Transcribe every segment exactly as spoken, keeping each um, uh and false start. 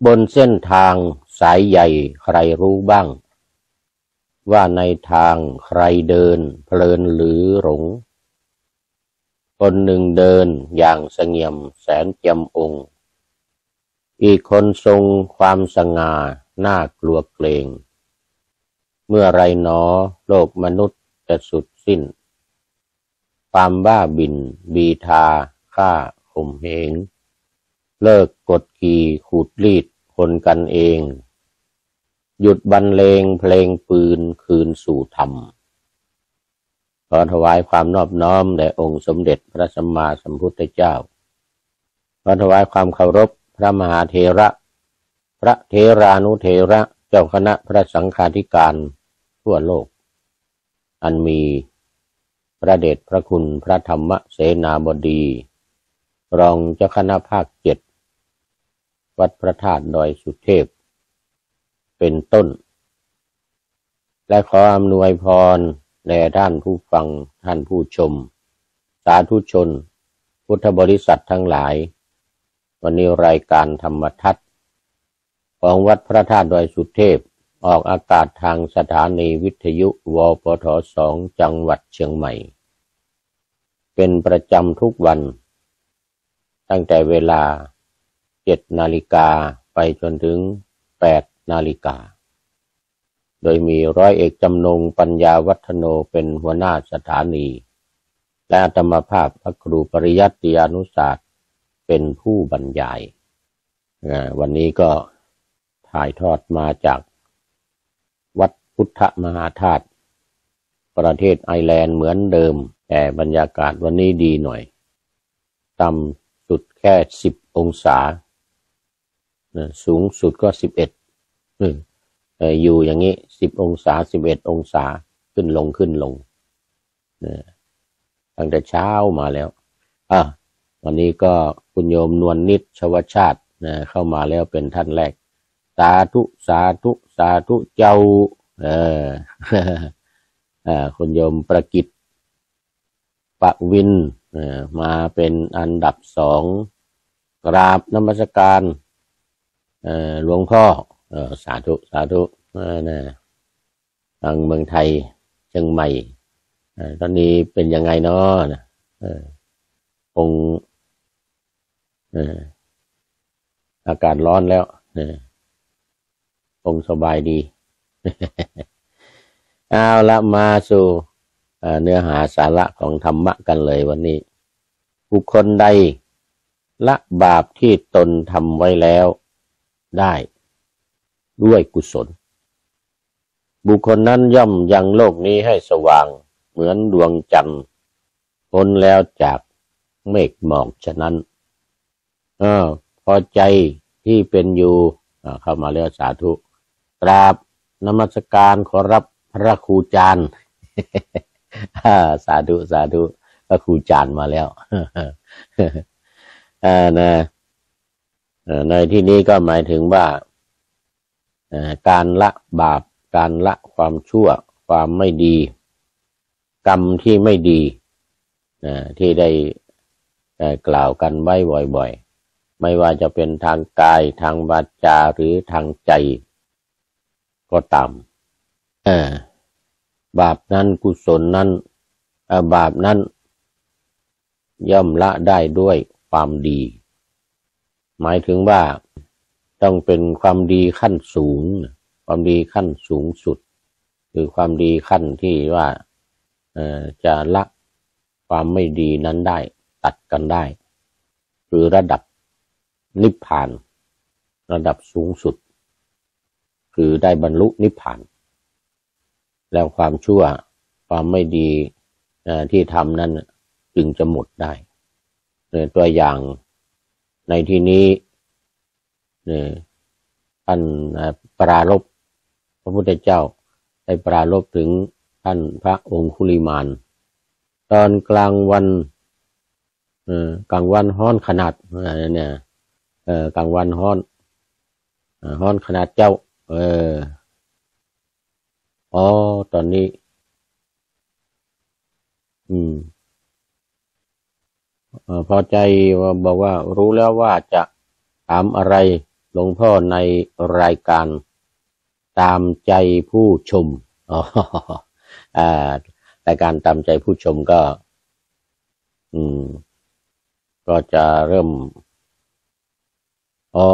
บนเส้นทางสายใหญ่ใครรู้บ้างว่าในทางใครเดินเพลินหรือหลงคนหนึ่งเดินอย่างเสงี่ยมแสนจำองค์อีกคนทรงความสง่าน่ากลัวเกรงเมื่อไรหนอโลกมนุษย์จะสุดสิ้นความบ้าบิ่นบีทาฆ่าข่มเหงเลิกกดขี่ขูดรีดคนกันเองหยุดบรรเลงเพลงปืนคืนสู่ธรรมขอถวายความนอบน้อมแด่องค์สมเด็จพระสัมมาสัมพุทธเจ้าขอถวายความเคารพพระมหาเถระพระเถรานุเถระเจ้าคณะพระสังฆาธิการทั่วโลกอันมีพระเดชพระคุณพระธรรมเสนาบดีรองเจ้าคณะภาคเจ็ดวัดพระธาตุดอยสุเทพเป็นต้นและขออำนวยพรแด่ท่านผู้ฟังท่านผู้ชมสาธุชนพุทธบริษัททั้งหลายวันนี้รายการธรรมทัศน์ของวัดพระธาตุดอยสุเทพออกอากาศทางสถานีวิทยุวปทสองจังหวัดเชียงใหม่เป็นประจำทุกวันตั้งแต่เวลาเจ็ดนาฬิกาไปจนถึงแปดนาฬิกาโดยมีร้อยเอกจำนงปัญญาวัฒโนเป็นหัวหน้าสถานีและอาตมาภาพพระครูปริยัติยานุศาสตร์เป็นผู้บรรยายวันนี้ก็ถ่ายทอดมาจากวัดพุทธมหาธาตุประเทศไอร์แลนด์เหมือนเดิมแต่บรรยากาศวันนี้ดีหน่อยต่ำสุดแค่สิบองศาสูงสุดก็สิบเอ็ดอยู่อย่างนี้สิบองศาสิบเอ็ดองศาขึ้นลงขึ้นลงตั้งแต่เช้ามาแล้วอ่ะวันนี้ก็คุณโยมนวลนิชชวชาตินะเข้ามาแล้วเป็นท่านแรกสาธุสาธุสาธุเจ้าเออ คุณโยมประกิตปวินมาเป็นอันดับสองกราบนมัสการหลวงพ่อสาธุสาธุนะทางเมืองไทยเชียงใหม่ตอนนี้เป็นยังไงเนาะนะคงอากาศร้อนแล้วคงสบายดี เอาละมาสู่เนื้อหาสาระของธรรมะกันเลยวันนี้บุคคลใดละบาปที่ตนทำไว้แล้วได้ด้วยกุศลบุคคลนั้นย่อมยังโลกนี้ให้สว่างเหมือนดวงจันทร์พ้นแล้วจากเมฆหมอกฉะนั้นเออพอใจที่เป็นอยู่เข้ามาแล้วสาธุกราบนมัสการขอรับพระครูจารย์ สาธุสาธุพระครูจารย์มาแล้ว นะในที่นี้ก็หมายถึงว่าการละบาปการละความชั่วความไม่ดีกรรมที่ไม่ดีที่ได้กล่าวกันไว้บ่อยๆไม่ว่าจะเป็นทางกายทางวาจาหรือทางใจก็ตามบาปนั้นกุศลนั้นบาปนั้นย่อมละได้ด้วยความดีหมายถึงว่าต้องเป็นความดีขั้นสูงความดีขั้นสูงสุดคือความดีขั้นที่ว่าจะละความไม่ดีนั้นได้ตัดกันได้คือระดับนิพพานระดับสูงสุดคือได้บรรลุนิพพานแล้วความชั่วความไม่ดีที่ทำนั้นจึงจะหมดได้ตัวอย่างในที่นี้ท่านปรารภพระพุทธเจ้าได้ปรารภถึงท่านพระองคุลิมานตอนกลางวันกลางวันฮ้อนขนาดเนี่ยกลางวันฮ้อนฮ้อนขนาดเจ้าเอออ๋อตอนนี้อืมพอใจว่าบอกว่ารู้แล้วว่าจะถามอะไรหลวงพ่อในรายการตามใจผู้ชมอ๋ออ่ารายการตามใจผู้ชมก็ อืม ก็จะเริ่มอ๋อ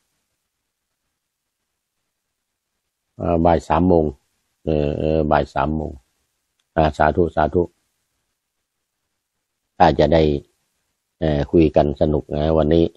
บ่ายสามโมงเออเออบ่ายสามโมงอ่าสาธุสาธุอาจจะได้เอ่อคุยกันสนุกนะวันนี้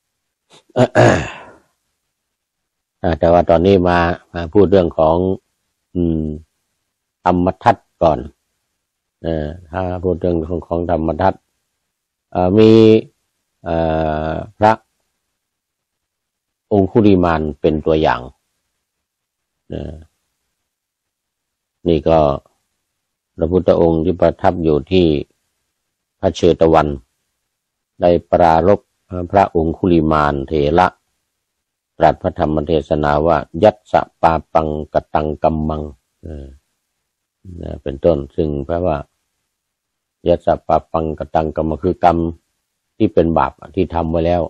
แต่ว่าตอนนี้มามาพูดเรื่องของอืมธรรมทัศน์ก่อนเออถ้าพูดเรื่องของของธรรมทัศน์เอ่อมีเอ่อพระองคุลิมานเป็นตัวอย่างเออนี่ก็พระพุทธองค์ที่ประทับอยู่ที่พระเชตวันได้ปรารภพระองคุลิมานเถระตรัสพระธรรมเทศนาว่ายัสสะปาปังกตังกัมมังเออเป็นต้นซึ่งแปลว่ายัสสะปาปังกตังกัมมังคือกรรมที่เป็นบาปที่ทำไว้แล้ว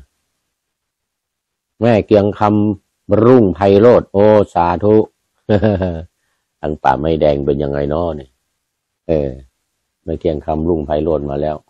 แม่เกียงคำรุ่งไพโรจน์โอสาธุ ทางป่าไม้แดงเป็นยังไงน้อเนี่ยเออแม่เกียงคำรุ่งไพโรจน์มาแล้ว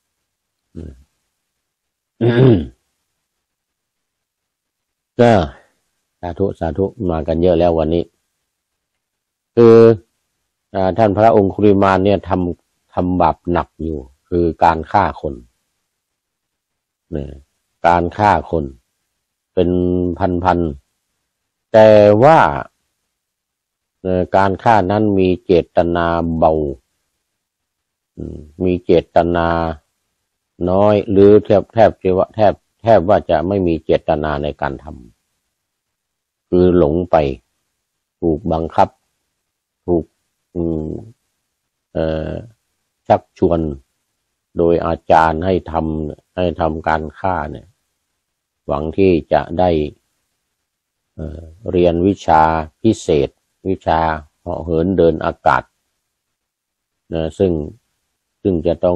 ก็สาธุสาธุมากันเยอะแล้ววันนี้คือท่านพระองคุลิมานเนี่ยทำทำบาปหนักอยู่คือการฆ่าคนเนี่ยการฆ่าคนเป็นพันๆแต่ว่าการฆ่านั้นมีเจตนาเบามีเจตนาน้อยหรือแทบแทบจะว่าแทบแทบว่าจะไม่มีเจตนาในการทำคือหลงไปถูกบังคับถูกเอ่อชักชวนโดยอาจารย์ให้ทำให้ทำการฆ่าเนี่ยหวังที่จะได้เอ่อเรียนวิชาพิเศษวิชาเหาะเหินเดินอากาศนะซึ่งซึ่งจะต้อง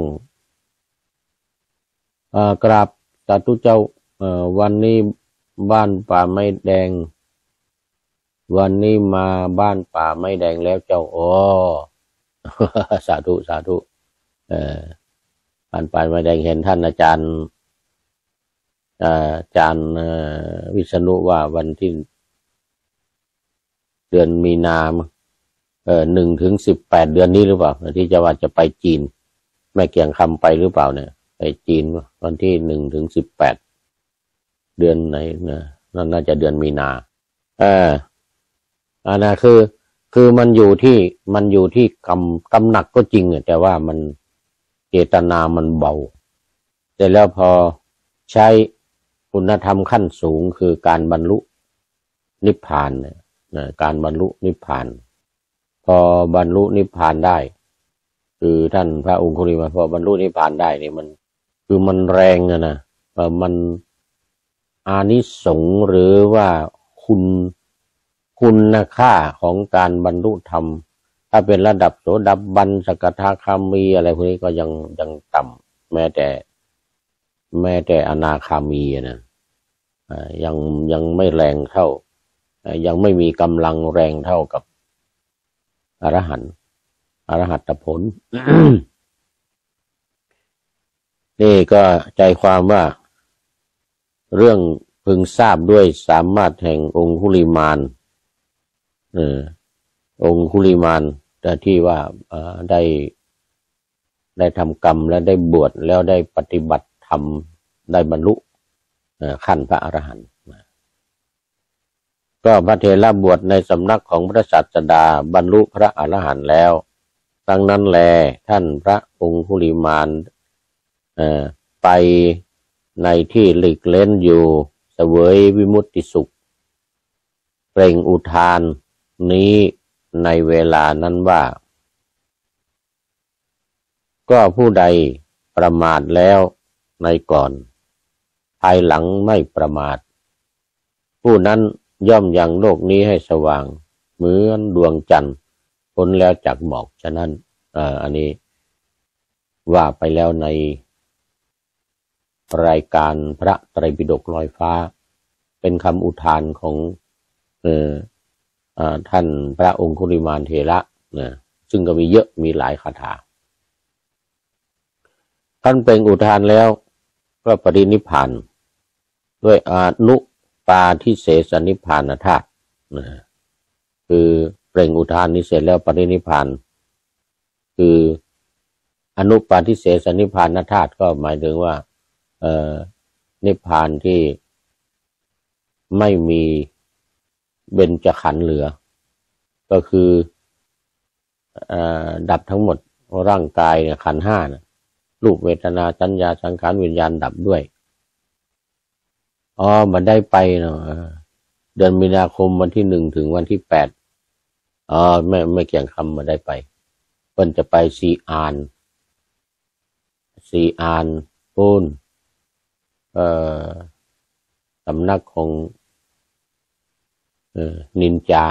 อ่ากราบสาธุเจ้าเอ่อวันนี้บ้านป่าไม้แดงวันนี้มาบ้านป่าไม้แดงแล้วเจ้าอ๋อ สาธุสาธุเอ่อบ้านป่าไม้แดงเห็นท่านอาจารย์อาจารย์วิษณุว่าวันที่เดือนมีนาเอ่อหนึ่งถึงสิบแปดเดือนนี้หรือเปล่าที่จะว่าจะไปจีนแม่เกียงคำไปหรือเปล่าเนี่ยไปจีนวันที่หนึ่งถึงสิบแปดเดือนไหนนะนั่นน่าจะเดือนมีนาเอออันนั้นคือคือมันอยู่ที่มันอยู่ที่กรรมกรรมหนักก็จริงแต่ว่ามันเจตนามันเบาแต่แล้วพอใช้คุณธรรมขั้นสูงคือการบรรลุนิพพานเนี่ยการบรรลุนิพพานพอบรรลุนิพพานได้คือท่านพระองคุลิมานพอบรรลุนิพพานได้นี่มันคือมันแรงอะนะมันอานิสงส์หรือว่าคุณคุณค่าของการบรรลุธรรมถ้าเป็นระดับโสดาบันสกทาคามีอะไรพวกนี้ก็ยังยังต่ำแม้แต่แม้แต่อนาคามีนะยังยังไม่แรงเท่ายังไม่มีกำลังแรงเท่ากับอรหันต์อรหัตผล นี่ก็ใจความว่าเรื่องพึงทราบด้วยสามารถแห่งองคุลิมานเออองคุลิมานแต่ที่ว่าได้ได้ทำกรรมและได้บวชแล้วได้ปฏิบัติธรรมได้บรรลุขั้นพระอรหันต์ก็พระเถระบวชในสำนักของพระศาสดาบรรลุพระอรหันต์แล้วดังนั้นแลท่านพระองคุลิมานไปในที่หลีกเล้นอยู่เสวยวิมุตติสุขเปล่งอุทานนี้ในเวลานั้นว่าก็ผู้ใดประมาทแล้วในก่อนภายหลังไม่ประมาทผู้นั้นย่อมยังโลกนี้ให้สว่างเหมือนดวงจันทร์พ้นแล้วจากหมอกฉะนั้นอ่าอันนี้ว่าไปแล้วในรายการพระไตรปิฎกลอยฟ้า เเป็นคำอุทานของเออท่านพระองคุลิมานเถระนะซึ่งก็มีเยอะมีหลายคาถาท่านเป็นอุทานแล้วก็ปรินิพพานด้วยอนุปาทิเสสนิพพานธาตุนะคือเปล่งอุทานนี้เสร็จแล้วปรินิพพานคืออนุปาทิเสสนิพพานธาตุก็หมายถึงว่าเอ่อนิพพานที่ไม่มีเบญจขันธ์เหลือก็คือเอ่อดับทั้งหมดร่างกายเนี่ยขันธ์ห้านะรูปเวทนาสัญญาสังขารวิญญาณดับด้วยอ๋อมันได้ไปเนาะเดือนมีนาคมวันที่หนึ่งถึงวันที่แปดอ๋อไม่ไม่เกี่ยงคำมาได้ไปเพิ่นจะไปซีอานซีอานปูนเอ่อสำนักของเออนินจา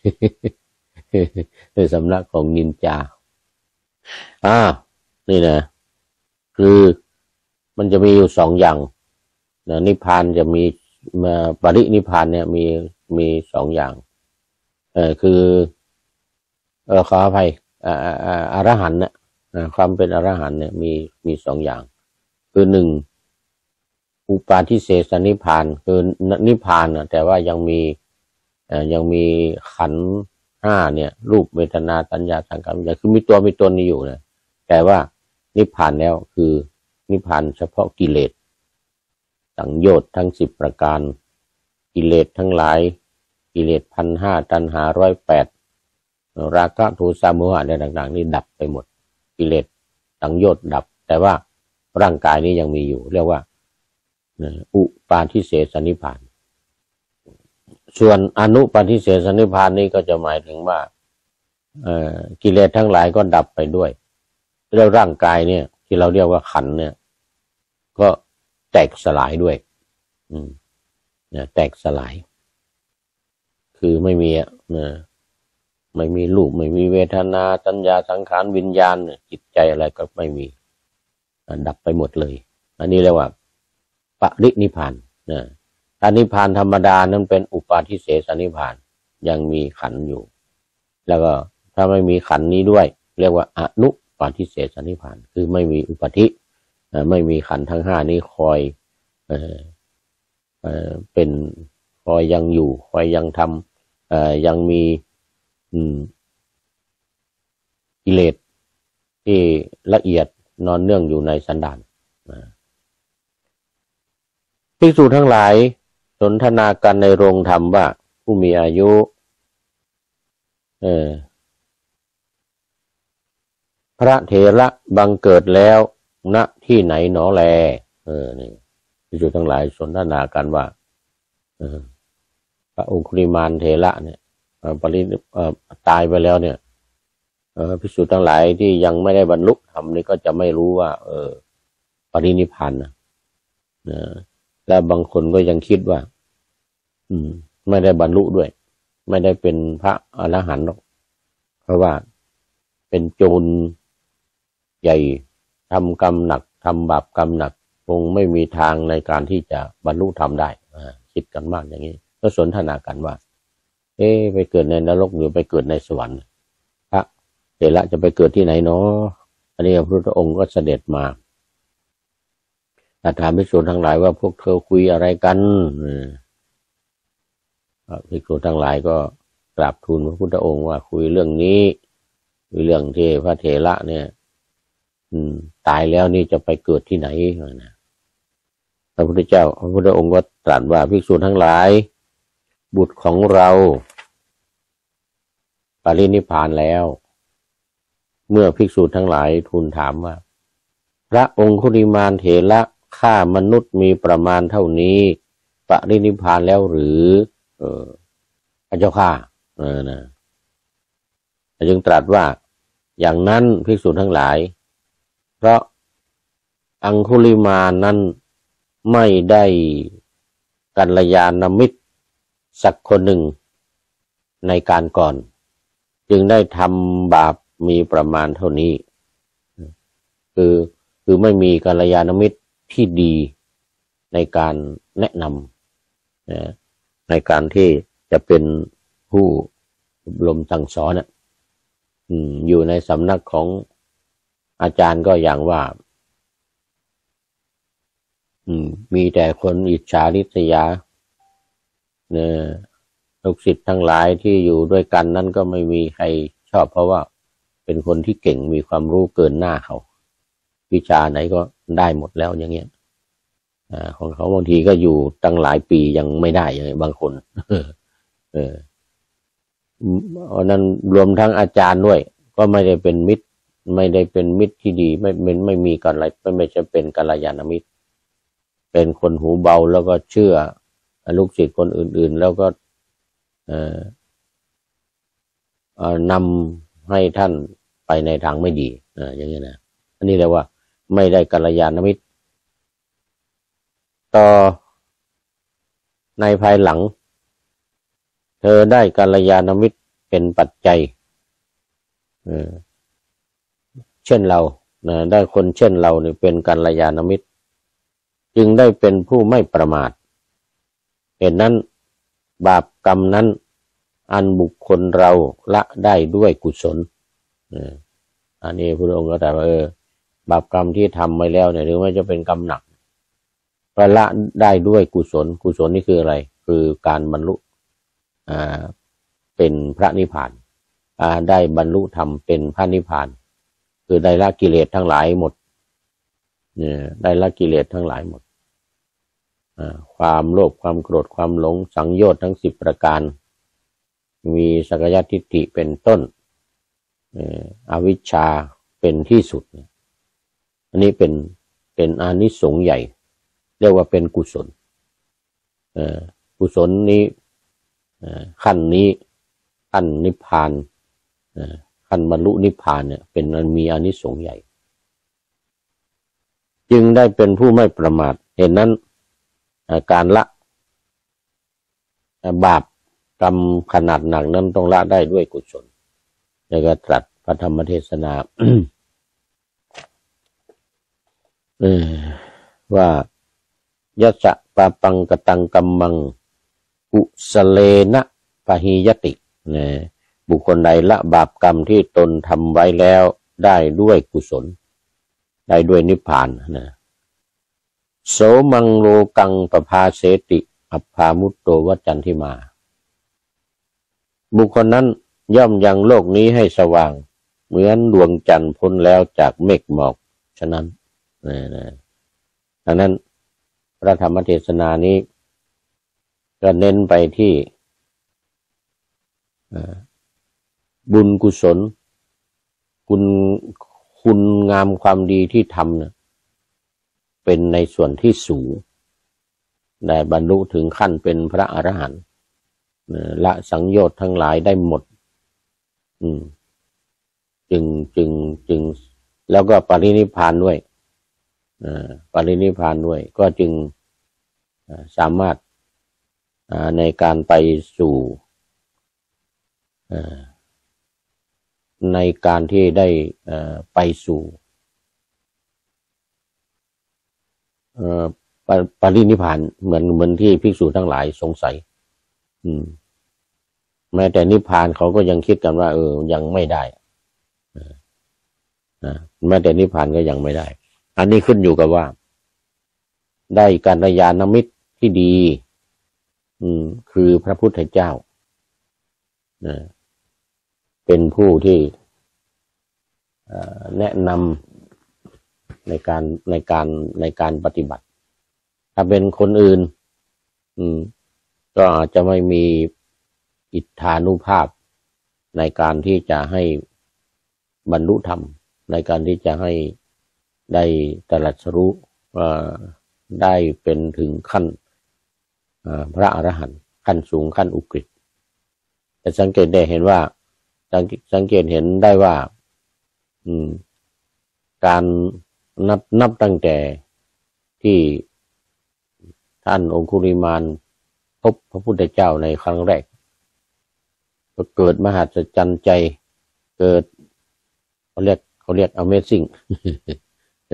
คือสำนักของนินจาอ่านี่นะคือมันจะมีอยู่สองอย่างนะนิพพานจะมีมาปรินิพพานเนี่ยมีมีสองอย่างเออคือเออขออภัยอ่าอ่าอรหันต์เนี่ยความเป็นอรหันต์เนี่ยมีมีสองอย่างคือหนึ่งอุปาทิเสสนิพพานคือนิพพานนะแต่ว่ายังมีเอ่อยังมีขันธ์ห้าเนี่ยรูปเวทนาสัญญาสังขารวิญญาณคือมีตัวมีตนนี้อยู่นะแต่ว่านิพพานแล้วคือนิพพานเฉพาะกิเลสสังโยชน์ทั้งสิบประการกิเลสทั้งหลายกิเลสพันห้าตัณหาร้อยแปดราคะโทสะโมหะอะไรต่างๆนี่ดับไปหมดกิเลสสังโยชน์ดับแต่ว่าร่างกายนี้ยังมีอยู่เรียกว่าอุปาทิเสสนิพพานส่วนอนุปาทิเสสนิพพานนี้ก็จะหมายถึงว่ากิเลสทั้งหลายก็ดับไปด้วยแล้วร่างกายเนี่ยที่เราเรียกว่าขันธ์เนี่ยก็แตกสลายด้วยอืมเนี่ยแตกสลายคือไม่มีอ่ะนะไม่มีรูปไม่มีเวทนาสัญญาสังขารวิญญาณจิตใจอะไรก็ไม่มีดับไปหมดเลยอันนี้เรียกว่าปรินิพพานนะถ้านิพพานธรรมดานั้นเป็นอุปาทิเสสนิพพานยังมีขันธ์อยู่แล้วก็ถ้าไม่มีขันธ์นี้ด้วยเรียกว่าอนุปาทิเสสนิพพานคือไม่มีอุปาทิไม่มีขันธ์ทั้งห้านี้คอยเอ่อเอ่อเป็นคอยยังอยู่คอยยังทำเอ่อยังมีอืมกิเลสที่ละเอียดนอนเนื่องอยู่ในสันดานภิกษุทั้งหลายสนทนากันในโรงธรรมว่าผู้มีอายุเออพระเถระบังเกิดแล้วณที่ไหนหนอแลเออนี่ภิกษุทั้งหลายสนทนากันว่าเออพระองคุลิมานเถระเนี่ยปริเอ่อตายไปแล้วเนี่ยเออภิกษุทั้งหลายที่ยังไม่ได้บรรลุธรรมนี่ก็จะไม่รู้ว่าเออปรินิพพานนะนะและบางคนก็ยังคิดว่าอืมไม่ได้บรรลุด้วยไม่ได้เป็นพระอรหันต์หรอกเพราะว่าเป็นโจรใหญ่ทำกรรมหนักทำบาปกรรมหนักคงไม่มีทางในการที่จะบรรลุธรรมได้คิดกันมากอย่างนี้ก็สนทนากันว่าเอ๊ะไปเกิดในนรกหรือไปเกิดในสวรรค์พระเถระจะไปเกิดที่ไหนเนาะอันนี้พระพุทธองค์ก็เสด็จมาถามภิกษุทั้งหลายว่าพวกเธอคุยอะไรกันภิกษุทั้งหลายก็กราบทูลพระพุทธองค์ว่าคุยเรื่องนี้คุยเรื่องที่พระเถระเนี่ยตายแล้วนี่จะไปเกิดที่ไหนนะพระพุทธเจ้าพระพุทธองค์ก็ตรัสว่าภิกษุทั้งหลายบุตรของเราปรินิพพานแล้วเมื่อภิกษุทั้งหลายทูลถามว่าพระองคุลิมานเถระฆ่ามนุษย์มีประมาณเท่านี้ปรินิพพานแล้วหรือเออพระเจ้าข้าเออนะจึงตรัสว่าอย่างนั้นภิกษุทั้งหลายเพราะอังคุลิมานนั้นไม่ได้กัลยาณมิตรสักคนหนึ่งในการก่อนจึงได้ทำบาปมีประมาณเท่านี้คือคือไม่มีกัลยาณมิตรที่ดีในการแนะนำในการที่จะเป็นผู้อบรมสั่งสอนน่ะอยู่ในสำนักของอาจารย์ก็อย่างว่ามีแต่คนอิจฉาริษยาเนี่ยลูกศิษย์ทั้งหลายที่อยู่ด้วยกันนั้นก็ไม่มีใครชอบเพราะว่าเป็นคนที่เก่งมีความรู้เกินหน้าเขาวิชาไหนก็ได้หมดแล้วอย่างเงี้ยอ่าของเขาบางทีก็อยู่ตั้งหลายปียังไม่ได้อย่างเงี้ยบางคนเออเพราะนั้นรวมทั้งอาจารย์ด้วยก็ไม่ได้เป็นมิตรไม่ได้เป็นมิตรที่ดีไม่ไม่ไม่มีกันอะไรไม่ไม่จะเป็นกัลยาณมิตรเป็นคนหูเบาแล้วก็เชื่อลูกศิษย์คนอื่นๆแล้วก็เอ่อเอ่อนำให้ท่านไปในทางไม่ดีอ่าอย่างเงี้ยนะอันนี้เรียกว่าไม่ได้กัลยาณมิตรต่อในภายหลังเธอได้กัลยาณมิตรเป็นปัจจัยเออเช่นเรานะได้คนเช่นเราเนี่ยเป็นกัลยาณมิตรจึงได้เป็นผู้ไม่ประมาทเหตุนั้นบาปกรรมนั้นอันบุคคลเราละได้ด้วยกุศลอันนี้พระองค์ก็ตรัสว่าเออบาปกรรมที่ทำไว้แล้วเนี่ยหรือว่าจะเป็นกรรมหนักก็ละได้ด้วยกุศลกุศลนี่คืออะไรคือการบรรลุอ่าเป็นพระนิพพานอ่าได้บรรลุธรรมเป็นพระนิพพานคือได้ละกิเลสทั้งหลายหมดเนี่ยได้ละกิเลสทั้งหลายหมดความโลภความโกรธความหลงสังโยชน์ทั้งสิบประการมีสักยทิฏฐิเป็นต้นอวิชชาเป็นที่สุดอันนี้เป็นเป็นอานิสงส์ใหญ่เรียกว่าเป็นกุศลกุศลนี้ขั้นนี้ขั้นนิพพานขั้นบรรลุนิพพานเนี่ยเป็นมีอานิสงส์ใหญ่จึงได้เป็นผู้ไม่ประมาทเหตุนั้นการละบาปกรรมขนาดหนักนั้นต้องละได้ด้วยกุศลแล้วก็ตรัสพระธรรมเทศนา ว่ายัสสะปะปังกตังกัมมังกุสเลนะปะหิยตินะบุคคลใดละบาปกรรมที่ตนทำไว้แล้วได้ด้วยกุศลได้ด้วยนิพพานนะโสมังโลกังปภาเสติอัปภามุตโตวจันทิมาบุคคลนั้นย่อมยังโลกนี้ให้สว่างเหมือนดวงจันทร์พ้นแล้วจากเมฆหมอกฉะนั้นนะดังนั้นพระธรรมเทศนานี้ก็เน้นไปที่บุญกุศลคุณคุณงามความดีที่ทำเนี่ยเป็นในส่วนที่สูงได้บรรลุถึงขั้นเป็นพระอรหันต์ละสังโยชน์ทั้งหลายได้หมดอืมจึงจึงจึงแล้วก็ปรินิพพานด้วยปรินิพพานด้วยก็จึงสามารถในการไปสู่ในการที่ได้ไปสู่ปรินิพพานเหมือนเหมือนที่ภิกษุทั้งหลายสงสัยอืมแม้แต่นิพพานเขาก็ยังคิดกันว่าเออยังไม่ได้นะแม้แต่นิพพานก็ยังไม่ได้อันนี้ขึ้นอยู่กับว่าได้กัลยาณมิตรที่ดีอืมคือพระพุทธเจ้านะเป็นผู้ที่แนะนำในการในการในการปฏิบัติถ้าเป็นคนอื่นอืมก็อาจจะไม่มีอิทธานุภาพในการที่จะให้บรรลุธรรมในการที่จะให้ได้ตรัสรู้ว่าได้เป็นถึงขั้นพระอรหันต์ขั้นสูงขั้นอุกฤษแต่สังเกตได้เห็นว่าสังเกตเห็นได้ว่าอืมการนับนับตั้งแต่ที่ท่านองคุลิมานพบพระพุทธเจ้าในครั้งแรกก็เกิดมหัศจรรย์ใจเกิดเขาเรียกเขาเรียก Amazing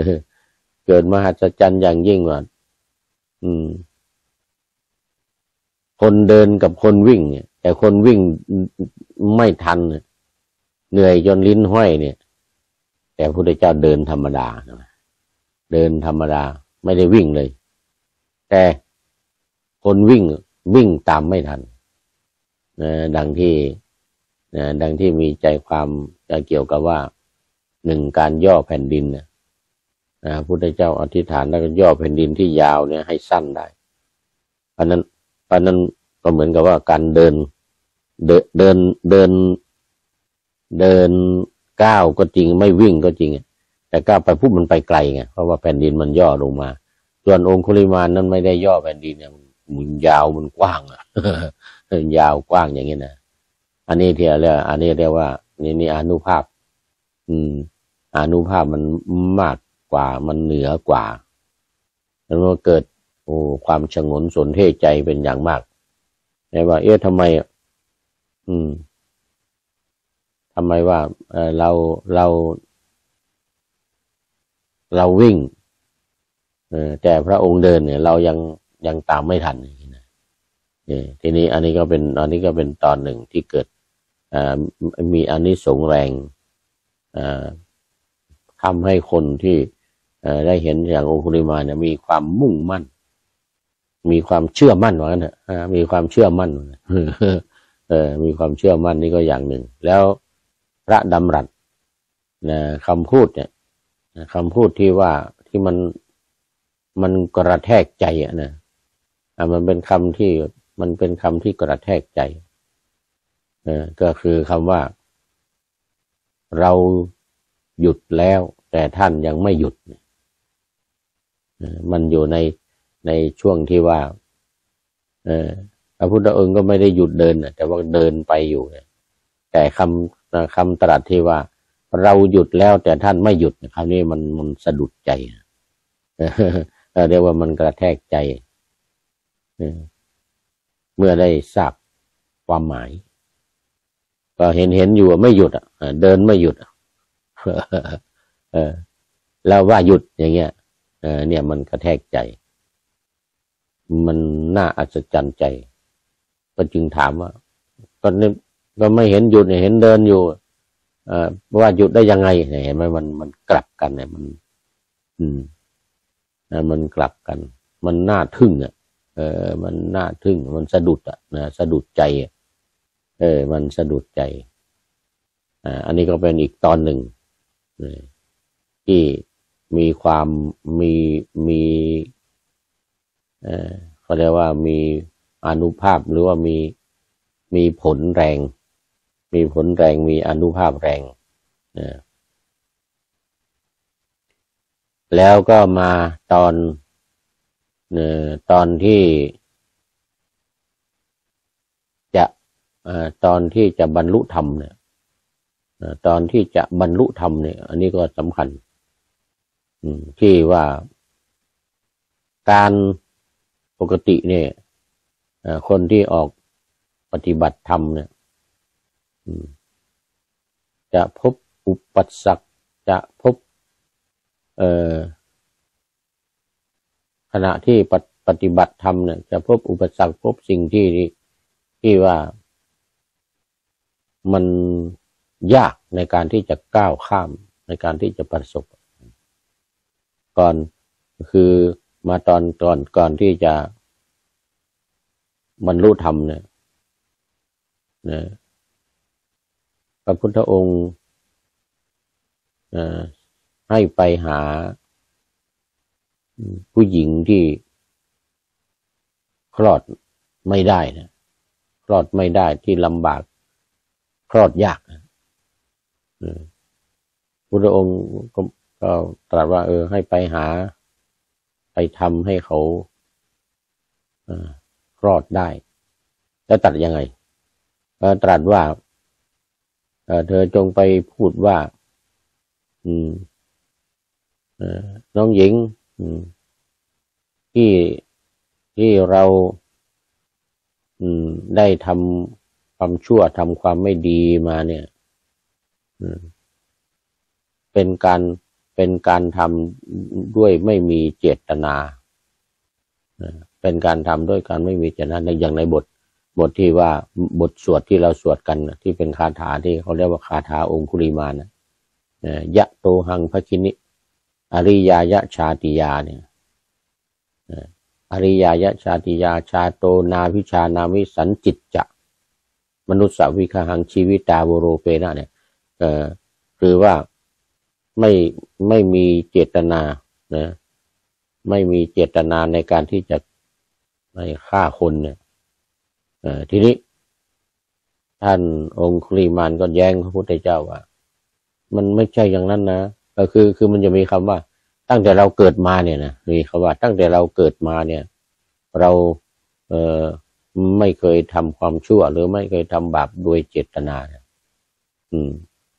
เกิดมหัศจรรย์อย่างยิ่งว่าอืมคนเดินกับคนวิ่งเนี่ยแต่คนวิ่งไม่ทันเหนื่อยจนลิ้นห้อยเนี่ยแต่พระพุทธเจ้าเดินธรรมดาเดินธรรมดาไม่ได้วิ่งเลยแต่คนวิ่งวิ่งตามไม่ทันนะดังที่นะดังที่มีใจความจะเกี่ยวกับว่าหนึ่งการย่อแผ่นดินนะพระพุทธเจ้าอธิษฐานแล้วก็ย่อแผ่นดินที่ยาวเนี่ยให้สั้นได้เพราะนั้นเพราะนั้นก็เหมือนกับว่าการเดินเดินเดินเดินเดินก้าวก็จริงไม่วิ่งก็จริงแต่ก้าวไปปุ๊บมันไปไกลไงเพราะว่าแผ่นดินมันย่อลงมาส่วนองคุลิมานนั้นไม่ได้ย่อแผ่นดินเนี่ยมันยาวมันกว้างอ่ะ ยาวกว้างอย่างนี้นะอันนี้ที่เรียกอันนี้เรียกว่านี่นี่อานุภาพอืมอานุภาพมันมากกว่ามันเหนือกว่าแล้วมันเกิดโอ้ความฉงนสนเท่ใจเป็นอย่างมากแต่ว่าเอ๊ะทำไมอืมทำไมว่าเออเราเราเราวิ่งเออแต่พระองค์เดินเนี่ยเรายังยังตามไม่ทันนะทีนี้อันนี้ก็เป็นอันนี้ก็เป็นตอนหนึ่งที่เกิดมีอานิสงส์แรงทำให้คนที่ได้เห็นอย่างองคุลิมานเนี่ยมีความมุ่งมั่นมีความเชื่อมั่นว่างั้นเถอะมีความเชื่อมั่นเออมีความเชื่อมั่นนี่ก็อย่างหนึ่งแล้วพระดำรัสนะคำพูดเนี่ยคำพูดที่ว่าที่มันมันกระแทกใจอ่ะนะมันเป็นคำที่มันเป็นคำที่กระแทกใจเออก็คือคำว่าเราหยุดแล้วแต่ท่านยังไม่หยุดมันอยู่ในในช่วงที่ว่าเออพระพุทธองค์ก็ไม่ได้หยุดเดินแต่ว่าเดินไปอยู่แต่คำคำตรัสที่ว่าเราหยุดแล้วแต่ท่านไม่หยุดคำนี้มันมันสะดุดใจเรียกว่ามันกระแทกใจเมื่อได้ทราบความหมายก็เห็นเห็นอยู่ไม่หยุดอ่ะเดินไม่หยุดเออแล้วว่าหยุดอย่างเงี้ยเออเนี่ยมันกระแทกใจมันน่าอัศจรรย์ใจก็จึงถามว่าก็นี่ก็ไม่เห็นหยุดเห็นเดินอยู่เอ่อว่าหยุดได้ยังไงเห็นไหมมันมันกลับกันเนี่ยมันอืมมันกลับกันมันน่าทึ่งอ่ะเออมันน่าทึ่งมันสะดุดอ่ะนะสะดุดใจเออมันสะดุดใจอ่าอันนี้ก็เป็นอีกตอนหนึ่งที่มีความมีมีเออเขาเรียกว่ามีอานุภาพหรือว่ามีมีผลแรงมีผลแรงมีอานุภาพแรงนะแล้วก็มาตอนเอ่อตอนที่จะเอ่อตอนที่จะบรรลุธรรมเนี่ยตอนที่จะบรรลุธรรมเนี่ยอันนี้ก็สำคัญที่ว่าการปกติเนี่ยคนที่ออกปฏิบัติธรรมเนี่ยจะพบอุปสรรคจะพบเอ่อขณะที่ปฏิบัติธรรมเนี่ยจะพบอุปสรรคพบสิ่งที่ที่ว่ามันยากในการที่จะก้าวข้ามในการที่จะประสบก่อนคือมาตอนตอนก่อนที่จะบรรลุธรรมเนี่ยนะพระพุทธองค์ให้ไปหาผู้หญิงที่คลอดไม่ได้นะคลอดไม่ได้ที่ลำบากคลอดยากนะพุทธองค์ก็ก็ตรัสว่าเออให้ไปหาไปทำให้เขาคลอดได้แล้วตรัสยังไงตรัสว่าเธอจงไปพูดว่าอืมน้องหญิงที่ที่เราได้ทำความชั่วทำความไม่ดีมาเนี่ยเป็นการเป็นการทำด้วยไม่มีเจตนาไปเป็นการทำด้วยการไม่มีเจตนาในอย่างในบทบทที่ว่าบทสวดที่เราสวดกันที่เป็นคาถาที่เขาเรียกว่าคาถาองคุลิมานนะยะโตหังภคินิอริยายะชาติยาเนี่ยอริยายะชาติยาชาโตนาวิชานามิสันจิตจะมนุสสวิคหังชีวิตาวโรเปนะเนี่ยเอ่อคือว่าไม่ไม่มีเจตนานะไม่มีเจตนาในการที่จะไม่ฆ่าคนเนี่ยเอ่อทีนี้ท่านองคุลิมานก็แย้งพระพุทธเจ้าว่ามันไม่ใช่อย่างนั้นนะก็คือคือมันจะมีคำว่าตั้งแต่เราเกิดมาเนี่ยนะมีคำว่าตั้งแต่เราเกิดมาเนี่ยเราเอ่อไม่เคยทำความชั่วหรือไม่เคยทำบาปโดยเจตนาอืม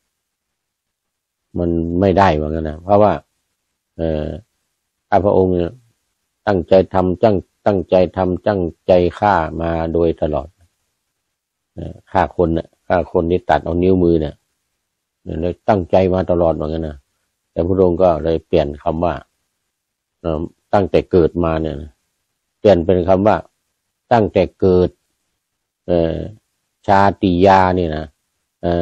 มันไม่ได้เหมือนกันนะเพราะว่าเอ่อข้าพระองค์เนี่ยตั้งใจทำตั้งตั้งใจทำตั้งใจฆ่ามาโดยตลอดฆ่าคนเนี่ยฆ่าคนที่ตัดเอานิ้วมือเนี่ยเลยตั้งใจมาตลอดเหมือนกันนะแต่พระองค์ก็เลยเปลี่ยนคำว่าตั้งแต่เกิดมาเนี่ยเปลี่ยนเป็นคำว่าตั้งแต่เกิดเอ่อชาติยาเนี่ยนะเอ่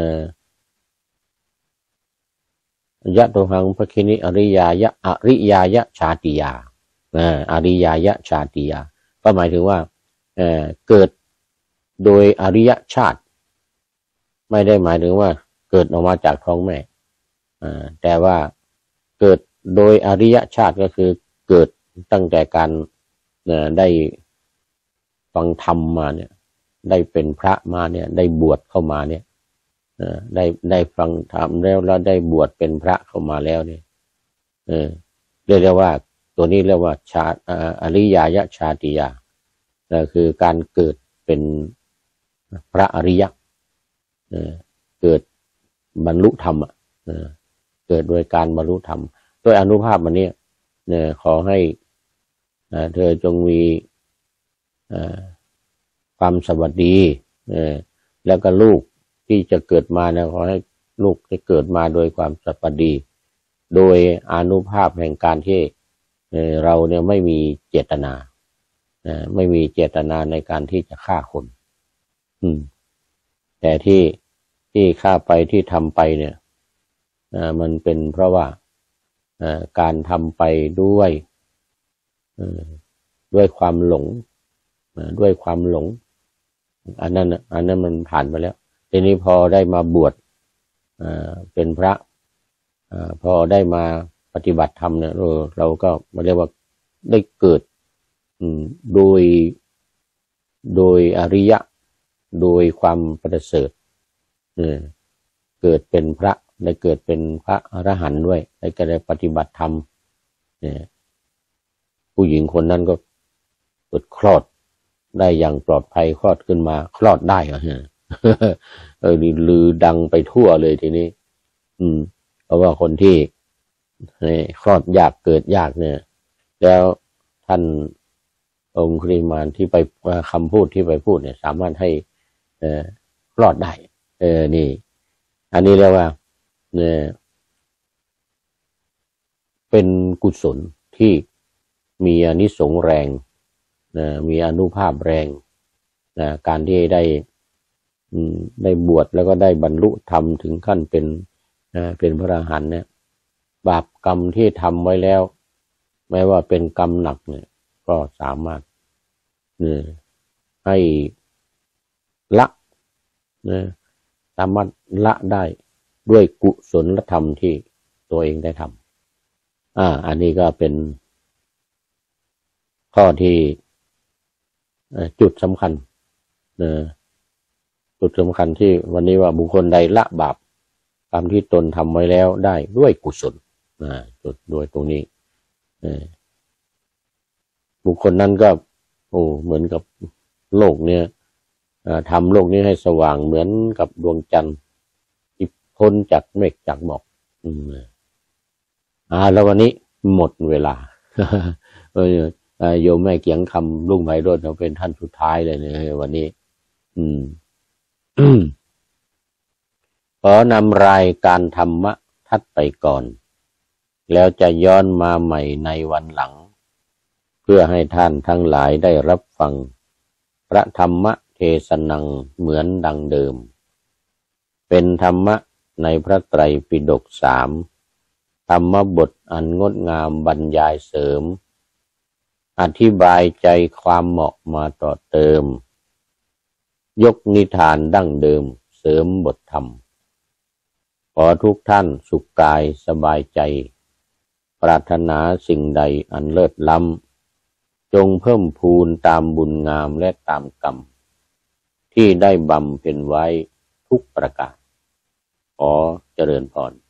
อยะโตหังภคินิอริยายะอริยายะชาติยาอริยายะชาติยาก็หมายถึงว่าเอ่อเกิดโดยอริยชาติไม่ได้หมายถึงว่าเกิดออกมาจากท้องแม่แต่ว่าเกิดโดยอริยชาติก็คือเกิดตั้งแต่การได้ฟังธรรมมาเนี่ยได้เป็นพระมาเนี่ยได้บวชเข้ามาเนี่ยได้ได้ฟังธรรมแล้วแล้วได้บวชเป็นพระเข้ามาแล้วเนี่ยเออเรียกได้ว่าตัวนี้เรียกว่าชาอริยายะชาติยาคือการเกิดเป็นพระอริยะเกิดบรรลุธรรมเกิดโดยการบรรลุธรรมด้วยอนุภาพมันนี้เนี่ยขอให้เธอจงมีความสวัสดีแล้วก็ลูกที่จะเกิดมาเนี่ยขอให้ลูกได้เกิดมาโดยความสวัสดีโดยอานุภาพแห่งการที่เราเนี่ยไม่มีเจตนาไม่มีเจตนาในการที่จะฆ่าคนแต่ที่ที่ฆ่าไปที่ทำไปเนี่ยมันเป็นเพราะว่าการทำไปด้วยด้วยความหลงด้วยความหลงอันนั้นอันนั้นมันผ่านไปแล้วทีนี้พอได้มาบวชเป็นพระพอได้มาปฏิบัติธรรมเนี่ยเราก็มาเรียกว่าได้เกิดโดยโดยอริยะโดยความประเสริฐเกิดเป็นพระได้เกิดเป็นพระอรหันต์ด้วยได้ก็ได้ปฏิบัติธรรมผู้หญิงคนนั้นก็เกิดคลอดได้อย่างปลอดภัยคลอดขึ้นมาคลอดได้เหรอฮะเออลือดังไปทั่วเลยทีนี้อืมเพราะว่าคนที่คลอดยากเกิดยากเนี่ยแล้วท่านองคุลิมานที่ไปคำพูดที่ไปพูดเนี่ยสามารถให้เอ่อคลอดได้เออนี่อันนี้เรียกว่าเนี่ยเป็นกุศลที่มีอานิสงส์แรงนะมีอานุภาพแรงนะการที่ได้ได้บวชแล้วก็ได้บรรลุธรรมถึงขั้นเป็นนะเป็นพระอรหันต์เนี่ยบาปกรรมที่ทำไว้แล้วแม้ว่าเป็นกรรมหนักเนี่ยก็สามารถเนี่ยให้ละเนี่ยสามารถละได้ด้วยกุศลธรรมที่ตัวเองได้ทำอ่าอันนี้ก็เป็นข้อที่จุดสำคัญจุดสำคัญที่วันนี้ว่าบุคคลใดละบาปกรรมที่ตนทำไว้แล้วได้ด้วยกุศลจุดด้วยตรงนี้บุคคลนั้นก็โอ้เหมือนกับโลกเนี่ยทำโลกนี้ให้สว่างเหมือนกับดวงจันทร์ที่พ้นจากเมฆจากหมอกอ่าแล้ววันนี้หมดเวลาเออโยมแม่เกียงคำรุ่งไพโรจน์เขาเป็นท่านสุดท้ายเลยเนี่ยวันนี้อืม ขอนำรายการธรรมะทัดไปก่อนแล้วจะย้อนมาใหม่ในวันหลังเพื่อให้ท่านทั้งหลายได้รับฟังพระธรรมเทศนังเหมือนดังเดิมเป็นธรรมะในพระไตรปิฎกสามธรรมบทอันงดงามบรรยายเสริมอธิบายใจความเหมาะมาต่อเติมยกนิทานดั้งเดิมเสริมบทธรรมขอทุกท่านสุขกายสบายใจปรารถนาสิ่งใดอันเลิศล้ำจงเพิ่มพูนตามบุญงามและตามกรรมที่ได้บำเพ็ญไว้ทุกประการขอเจริญพร